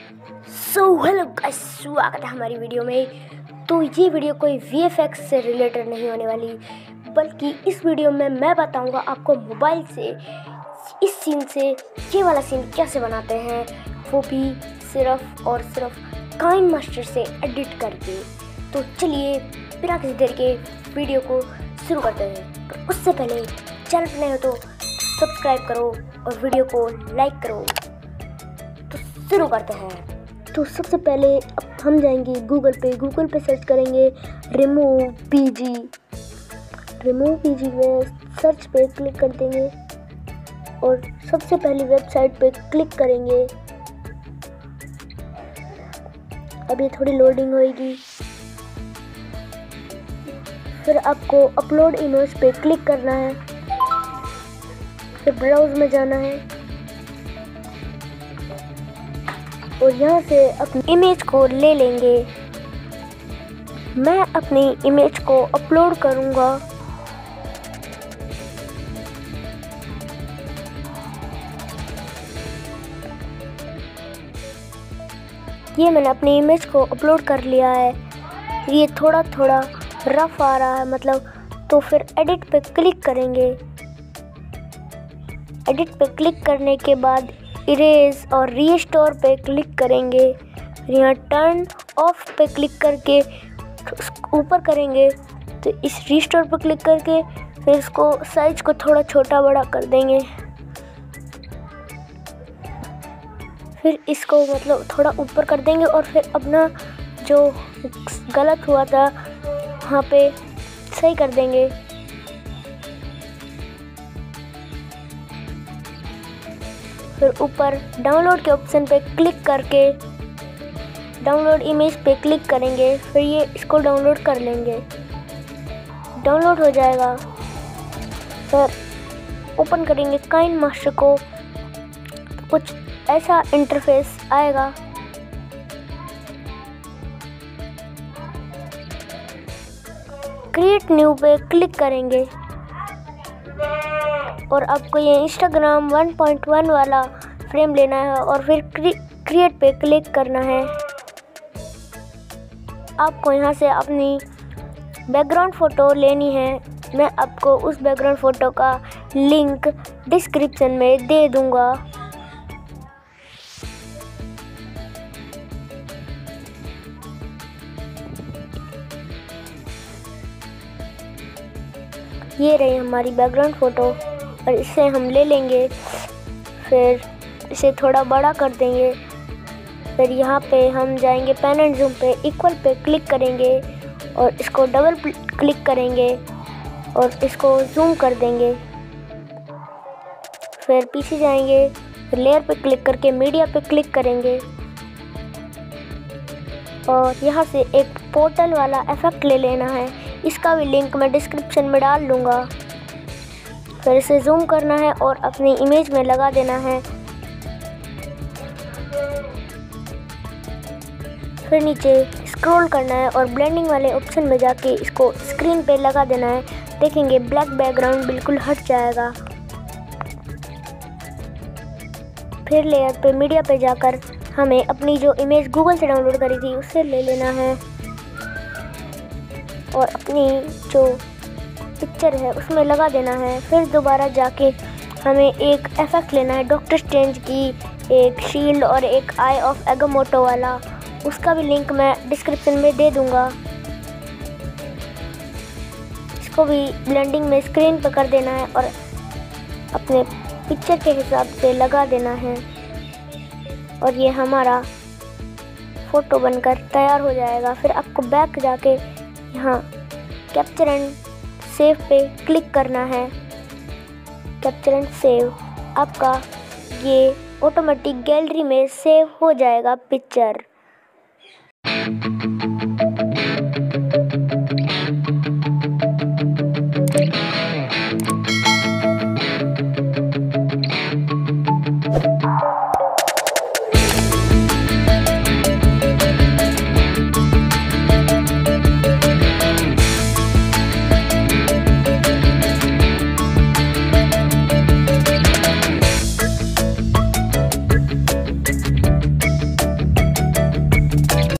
Hello guys, स्वागत है हमारी वीडियो में। तो ये वीडियो कोई VFX से रिलेटेड नहीं होने वाली, बल्कि इस वीडियो में मैं बताऊंगा आपको मोबाइल से इस सीन से ये वाला सीन कैसे बनाते हैं, वो भी सिर्फ और सिर्फ काइनमास्टर से एडिट करके। तो चलिए बिना किसी देर के वीडियो को शुरू करते हैं। पर उससे पहले चैनल पर नए हो तो सब्सक्राइब करो और वीडियो को लाइक करो। तो शुरू करते हैं। तो सबसे पहले अब हम जाएंगे गूगल पे सर्च करेंगे रिमूव पीजी में सर्च पे क्लिक कर देंगे और सबसे पहली वेबसाइट पे क्लिक करेंगे। अब ये थोड़ी लोडिंग होएगी। फिर आपको अपलोड इमेज पे क्लिक करना है, फिर ब्राउज में जाना है और यहाँ से अपनी इमेज को ले लेंगे। मैं अपनी इमेज को अपलोड करूँगा। ये मैंने अपनी इमेज को अपलोड कर लिया है। ये थोड़ा थोड़ा रफ आ रहा है मतलब, तो फिर एडिट पे क्लिक करेंगे। एडिट पे क्लिक करने के बाद इरेज और रीस्टोर पे क्लिक करेंगे। यहाँ टर्न ऑफ पे क्लिक करके ऊपर करेंगे, तो इस रीस्टोर पे क्लिक करके फिर इसको साइज को थोड़ा छोटा बड़ा कर देंगे। फिर इसको मतलब थोड़ा ऊपर कर देंगे और फिर अपना जो गलत हुआ था वहाँ पे सही कर देंगे। फिर ऊपर डाउनलोड के ऑप्शन पे क्लिक करके डाउनलोड इमेज पे क्लिक करेंगे। फिर ये इसको डाउनलोड कर लेंगे। डाउनलोड हो जाएगा। फिर ओपन करेंगे काइनमास्टर को, कुछ ऐसा इंटरफेस आएगा। क्रिएट न्यू पे क्लिक करेंगे और आपको ये इंस्टाग्राम 1.1 वाला फ्रेम लेना है और फिर क्रिएट पे क्लिक करना है। आपको यहाँ से अपनी बैकग्राउंड फ़ोटो लेनी है। मैं आपको उस बैकग्राउंड फ़ोटो का लिंक डिस्क्रिप्शन में दे दूँगा। ये रही हमारी बैकग्राउंड फ़ोटो और इसे हम ले लेंगे। फिर इसे थोड़ा बड़ा कर देंगे। फिर यहाँ पे हम जाएंगे पेन एंड जूम पे, इक्वल पे क्लिक करेंगे और इसको डबल क्लिक करेंगे और इसको जूम कर देंगे। फिर पीछे जाएंगे, फिर लेयर पे क्लिक करके मीडिया पे क्लिक करेंगे और यहाँ से एक पोर्टल वाला इफेक्ट ले लेना है। इसका भी लिंक मैं डिस्क्रिप्शन में डाल दूँगा। फिर इसे जूम करना है और अपनी इमेज में लगा देना है। फिर नीचे स्क्रॉल करना है और ब्लेंडिंग वाले ऑप्शन में जाके इसको स्क्रीन पे लगा देना है। देखेंगे ब्लैक बैकग्राउंड बिल्कुल हट जाएगा। फिर लेयर पे मीडिया पे जाकर हमें अपनी जो इमेज गूगल से डाउनलोड करी थी उससे ले लेना है और अपनी जो पिक्चर है उसमें लगा देना है। फिर दोबारा जाके हमें एक इफेक्ट लेना है डॉक्टर स्ट्रेंज की, एक शील्ड और एक आई ऑफ एगामोटो वाला। उसका भी लिंक मैं डिस्क्रिप्शन में दे दूंगा। इसको भी ब्लेंडिंग में स्क्रीन पर कर देना है और अपने पिक्चर के हिसाब से लगा देना है और ये हमारा फ़ोटो बनकर तैयार हो जाएगा। फिर आपको बैक जाके यहाँ कैप्चर एंड सेव पे क्लिक करना है। कैप्चर एंड सेव, आपका ये ऑटोमेटिक गैलरी में सेव हो जाएगा पिक्चर।